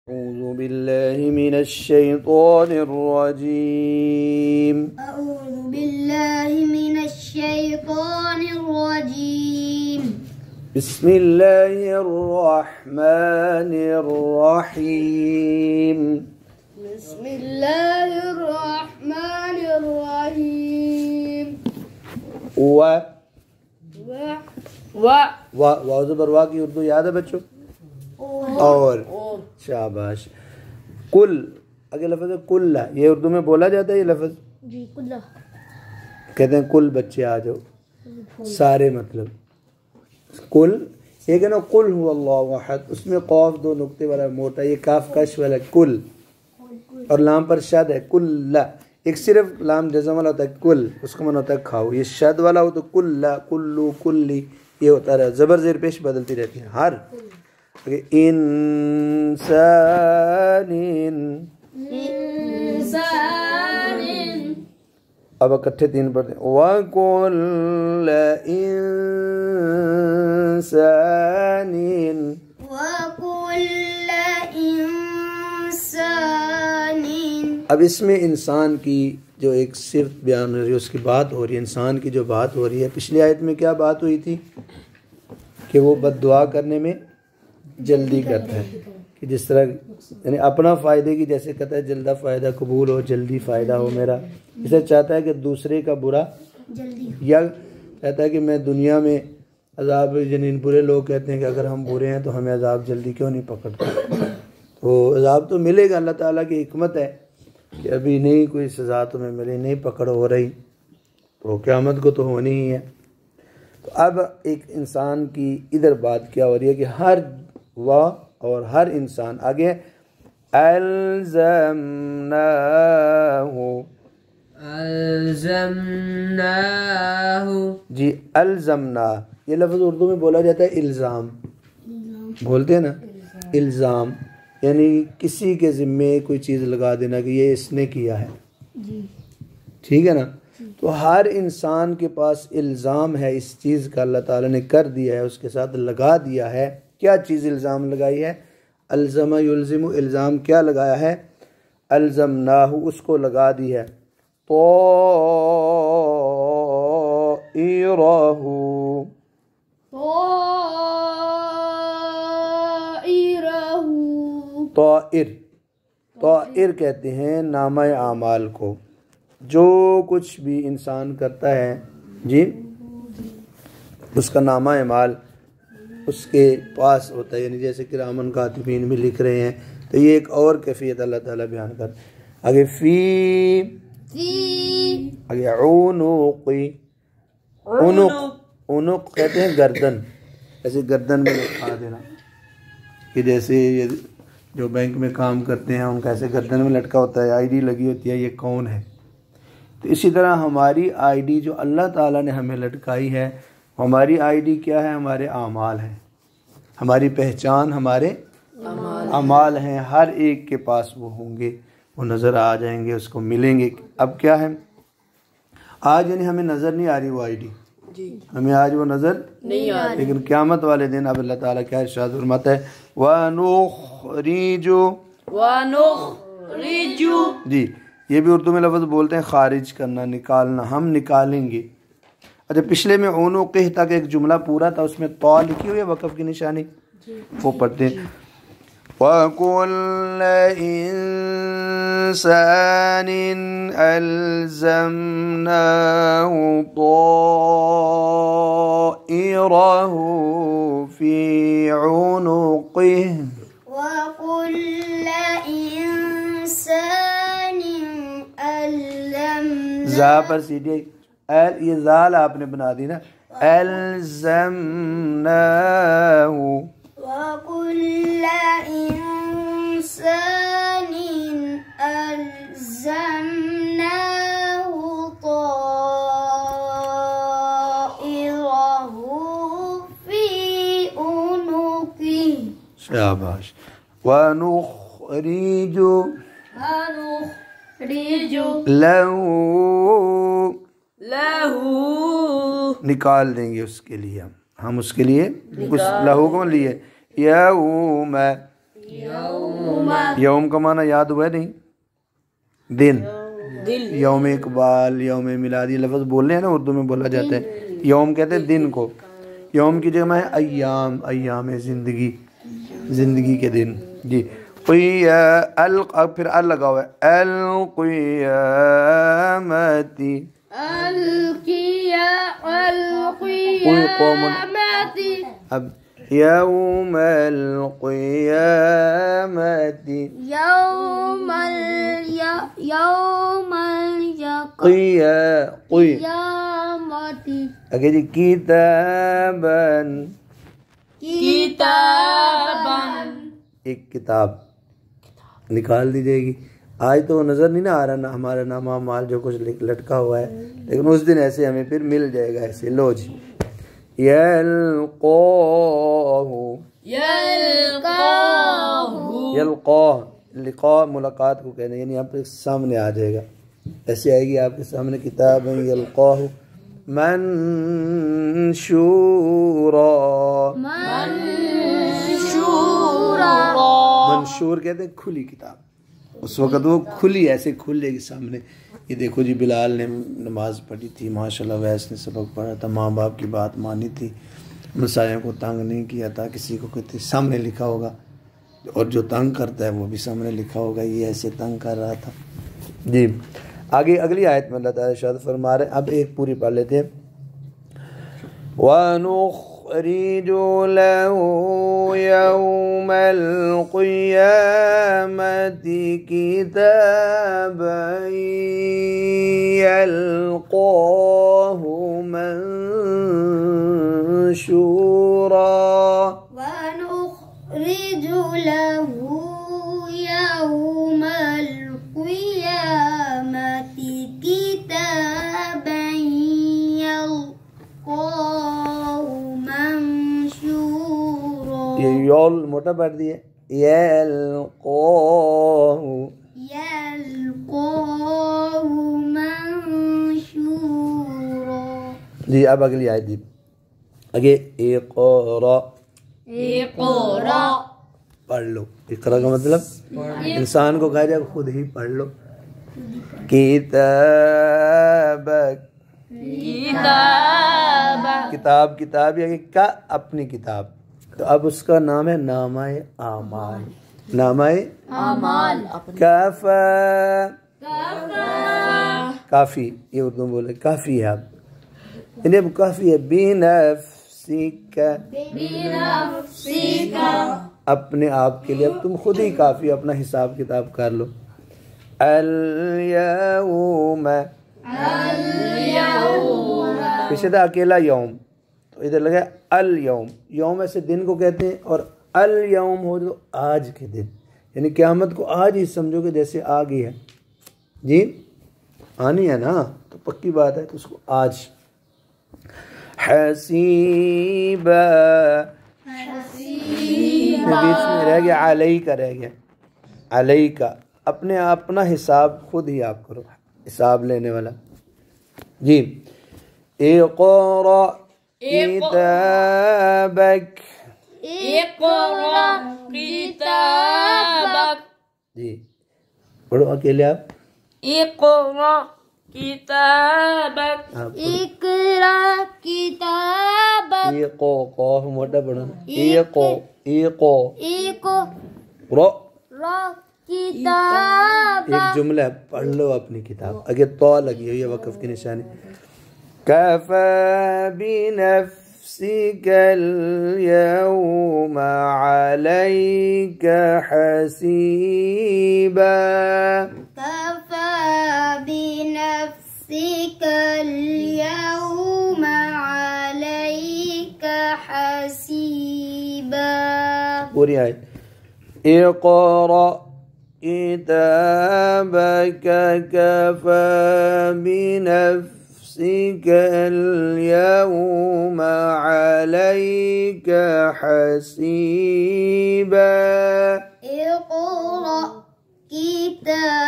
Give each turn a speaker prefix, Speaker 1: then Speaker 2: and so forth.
Speaker 1: أعوذ بالله من الشيطان الرجيم.
Speaker 2: أعوذ بالله من الشيطان الرجيم.
Speaker 1: بسم الله الرحمن الرحيم.
Speaker 2: بسم الله الرحمن الرحيم.
Speaker 1: وا زبر وا کی اردو یاد ہے بچوں؟ اور شاباش. کل اگے لفظ ہے کل. یہ اردو میں بولا جاتا ہے یہ لفظ؟
Speaker 2: جی کل
Speaker 1: کہتے ہیں کل بچے آ جاؤ سارے. مطلب کل ایک ہے نا قل هو اللہ احد، اس میں قاف دو نقطے والا موٹا، یہ کاف کش والا کل، اور لام پر شد ہے کل. ایک صرف لام جزم والا ہوتا ہے کل، اس کا من ہوتا ہے کھاؤ. یہ شد والا ہو تو کل کلو کلی، یہ ہوتا رہا. زبر زیر پیش بدلتی رہتی ہے. ہر انسان. اب اکٹھے تین پڑھتے ہیں. وَكُلَّ إِنسَانٍ.
Speaker 2: وَكُلَّ إِنسَانٍ.
Speaker 1: اب اس میں انسان کی جو ایک صفت بیان ہو رہی ہے، اس کی بات ہو رہی ہے. انسان کی جو بات ہو رہی ہے، پچھلی آیت میں کیا بات ہوئی تھی کہ وہ بد دعا کرنے میں جلدی کرتا ہے، کہ جس طرح یعنی اپنا فائدے کی جیسے کہتا ہے جلدہ فائدہ قبول ہو، جلدی فائدہ ہو میرا. اسے چاہتا ہے کہ دوسرے کا برا
Speaker 2: جلدی،
Speaker 1: یا کہتا ہے کہ میں دنیا میں عذاب، یعنی برے لوگ کہتے ہیں کہ اگر ہم برے ہیں تو ہمیں عذاب جلدی کیوں نہیں پکڑتا. تو عذاب تو ملے گا، اللہ تعالیٰ کی حکمت ہے کہ ابھی نہیں کوئی سزا تمہیں ملی، نہیں پکڑ ہو رہی، تو قیامت کو تو ہونی ہی ہے. تو اب ایک انسان کی ادھر بات کیا ہو رہی ہے کہ ہر اور ہر انسان آگے الزمناہ. جی الزمنا، یہ لفظ اردو میں بولا جاتا ہے الزام. بولتے ہیں نا الزام، یعنی کسی کے ذمے کوئی چیز لگا دینا کہ یہ اس نے کیا ہے. ٹھیک ہے نا. تو ہر انسان کے پاس الزام ہے اس چیز کا، اللہ تعالیٰ نے کر دیا ہے، اس کے ساتھ لگا دیا ہے. کیا چیز الزام لگائی ہے؟ الزم یلزم، الزام کیا لگایا ہے؟ الزمناہ، اس کو لگا دی ہے. طائرہ، طائر، طائر کہتے ہیں نامہ اعمال کو. جو کچھ بھی انسان کرتا ہے جی، اس کا نامہ اعمال اس کے پاس ہوتا ہے. یعنی جیسے کرامن کاتبین بھی لکھ رہے ہیں، تو یہ ایک اور کیفیت اللہ تعالیٰ بیان کر. آگے فی، آگے عنق. عنق، عنق کہتے ہیں گردن. ایسے گردن میں لٹکا دینا، کہ جیسے یہ جو بینک میں کام کرتے ہیں ان کا ایسے گردن میں لٹکا ہوتا ہے، آئی ڈی لگی ہوتی ہے، یہ کون ہے. تو اسی طرح ہماری آئی ڈی جو اللہ تعالیٰ نے ہمیں لٹکائی ہے، ہماری آئی ڈی کیا ہے؟ ہمارے اعمال ہیں. ہماری پہچان ہمارے اعمال ہیں. ہر ایک کے پاس وہ ہوں گے، وہ نظر آ جائیں گے، اس کو ملیں گے. اب کیا ہے؟ آج یعنی ہمیں نظر نہیں آ رہی وہ آئی ڈی، ہمیں آج وہ نظر نہیں آ رہی، لیکن قیامت والے دن اب اللہ تعالیٰ کیا ارشاد فرماتا ہے؟ وَنُخْرِجُ. جی یہ بھی اردو میں لفظ بولتے ہیں خارج کرنا، نکالنا. ہم نکالیں گے. اچھا پچھلے میں عنق تک ایک جملہ پورا تھا، اس میں طا لکھی ہوئی ہے وقف کی نشانی، وہ پڑھتے ہیں. وَكُلَّ إِنسَانٍ أَلْزَمْنَاهُ طَائِرَهُ فِي عُنُقِهِ.
Speaker 2: وَكُلَّ إِنسَانٍ أَلْزَمْنَاهُ.
Speaker 1: زا پر سیدھی، یہ زال آپ نے بنا دی نا. الزمناہ.
Speaker 2: وَكُلَّ إِنسَانٍ أَلْزَمْنَاهُ طَائِرَهُ فِي عُنُقِهِ.
Speaker 1: شاباش. وَنُخْرِجُ لَهُ، نکال دیں گے اس کے لیے، ہم اس کے لیے کچھ لہو کو لیے. یوم، یوم کا معنی یاد ہوا ہے نہیں؟ دن. یوم اقبال، یوم میلادی لفظ بولنے ہیں نا، اردو میں بولا جاتا ہے. یوم کہتے ہیں دن کو. یوم کی جگہ ہے ایام. ایام زندگی، زندگی کے دن. جی پھر ال لگا ہوا ہے. القیامتی. اب یوم القیامتی. اگے جی کتابن. ایک کتاب نکال دی جائے گی. آج تو نظر نہیں نہ آ رہا نا ہمارا نام مال جو کچھ لٹکا ہوا ہے، لیکن اس دن ایسے ہمیں پھر مل جائے گا ایسے. لو جی یلقاہ. لقاء ملاقات کو کہتے ہیں، یعنی آپ کے سامنے آ جائے گا. ایسے آئے گی آپ کے سامنے کتاب یلقاہ منشورا. منشور کہتے ہیں کھلی کتاب. اس وقت وہ کھلی ایسے کھلے گی سامنے. یہ دیکھو جی بلال نے نماز پڑھی تھی ماشاءاللہ، ویس نے سبق پڑھا تھا، ماں باپ کی بات مانی تھی، مسائل کو تنگ نہیں کیا تھا. کسی کو کہتے سامنے لکھا ہوگا، اور جو تنگ کرتا ہے وہ بھی سامنے لکھا ہوگا. یہ ایسے تنگ کر رہا تھا. جی آگے اگلی آیت میں اللہ تعالیٰ ارشاد فرما رہے ہیں. اب ایک پوری پڑھ لیتے ہیں. وَنُخْرِجُ لَهُ يَوْمَ الْقِيَامَةِ كِتَابًا يَلْقَاهُ مَنشُورًا.
Speaker 2: ونخرج له يوم القيامة كتابا يلقاه منشورا.
Speaker 1: یہ یول موٹا پڑھ دیے. یلقاہ
Speaker 2: منشورا.
Speaker 1: جی اب اگلی آیت دی. آگے اقرا. پڑھ لو. اقرا کا مطلب انسان کو کہا جائے خود ہی پڑھ لو. کتابک. کتاب کتاب یا کا اپنی کتاب. تو اب اس کا نام ہے نامہ اعمال. نامہ اعمال. کافی. یہ اردو بولے کافی ہے. اب انہیں اب کافی ہے. بنفسک. اپنے آپ کے لیے اب تم خود ہی کافی. اپنا حساب کتاب کر لو. الیوم. پیچھے تھا اکیلا یوم، تو ادھر لگا الیوم. یوم ایسے دن کو کہتے ہیں، اور الیوم ہو تو آج کے دن، یعنی قیامت کو آج ہی سمجھو کہ جیسے آ گئی ہے. جی آنی ہے نا، تو پکی بات ہے، تو اس کو آج. حسیبا. بیچ میں رہ گیا علیہ کا، رہ گیا علیہ کا. اپنا حساب خود ہی آپ کرو، حساب لینے والا. جی اقرأ کتابک. جی پڑھو اکیلے آپ.
Speaker 3: اقرأ کتابک.
Speaker 2: اقرأ کتابک.
Speaker 1: ایقو قوف موٹا پڑھو. ایقو ایقو رو.
Speaker 2: کتابک.
Speaker 1: ایک جملہ ہے، پڑھ لو اپنی کتاب. اگر تو لگی ہوئی ہے وقف کی نشانی. کفی بنفسک اليوم علیک حسیبا.
Speaker 2: کفی بنفسک اليوم علیک حسیبا.
Speaker 1: پوری آیت. اقرأ کتابک کفی بنفسک اليوم علیک حسیبا.
Speaker 2: اقرأ کتابک